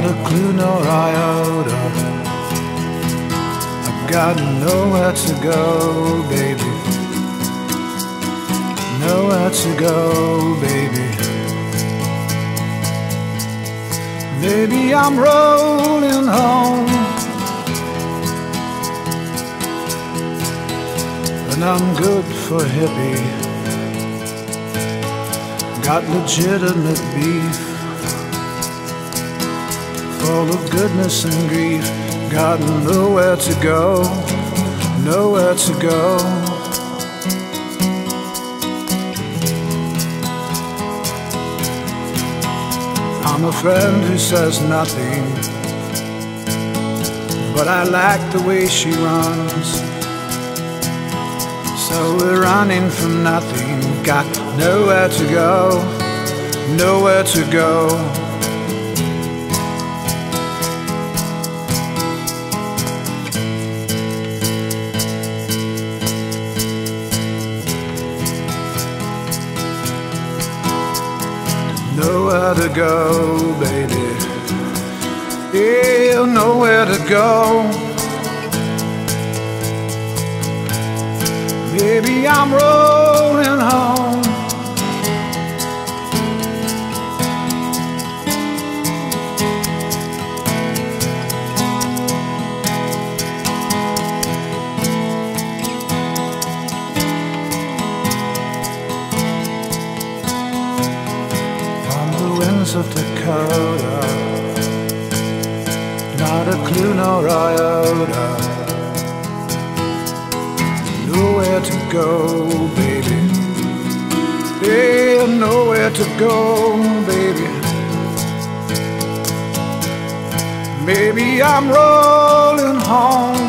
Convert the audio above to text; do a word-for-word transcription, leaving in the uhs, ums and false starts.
Not a clue nor iota. I've got nowhere to go, baby. Nowhere to go, baby. Maybe I'm rolling home, and I'm good for a hippie. Got legitimate beef, full of goodness and grief. Got nowhere to go, nowhere to go. I'm a friend who says nothing, but I like the way she runs. So we're running from nothing. Got nowhere to go, nowhere to go. Nowhere to go, baby. Yeah, nowhere to go. Maybe I'm rolling home, on the winds of Dakota. Not a clue nor iota. Nowhere to go, baby. Yeah, nowhere to go, baby. Maybe I'm rolling home,